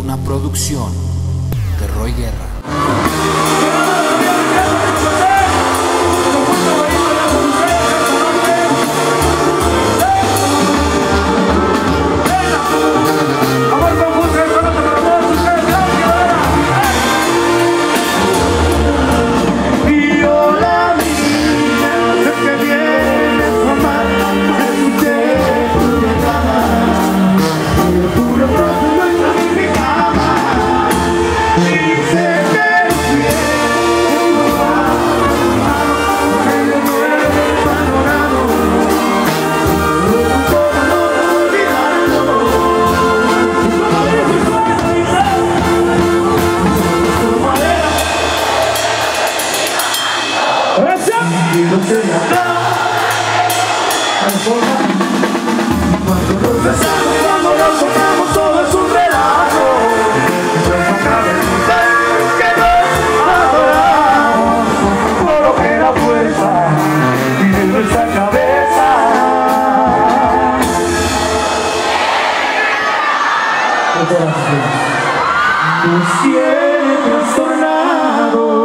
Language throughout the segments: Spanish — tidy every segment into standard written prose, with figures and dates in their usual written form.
Una producción de Roy Guerra. Cuando nos besamos, cuando nos tocamos, todo es un relajo. Nuestra cabeza que nos adoramos, por lo que la fuerza tiene nuestra cabeza. Nos tiene trastornado.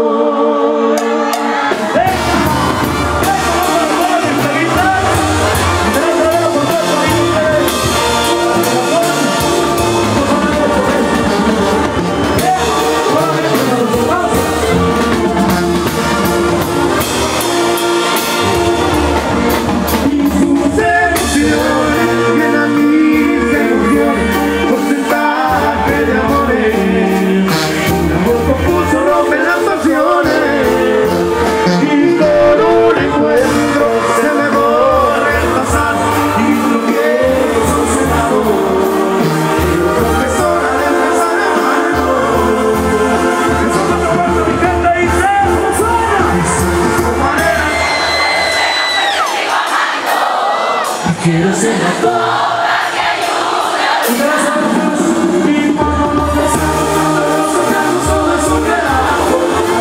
Quiero ser toda que ayude y gracias y cuando nos besamos, todo es un relajo.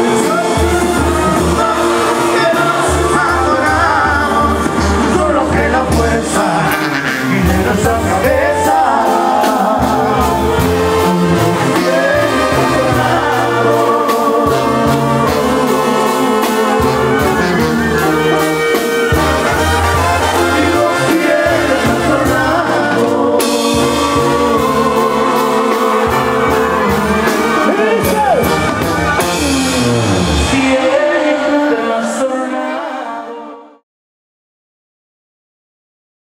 Que nos adoramos, solo que la fuerza y de nuestra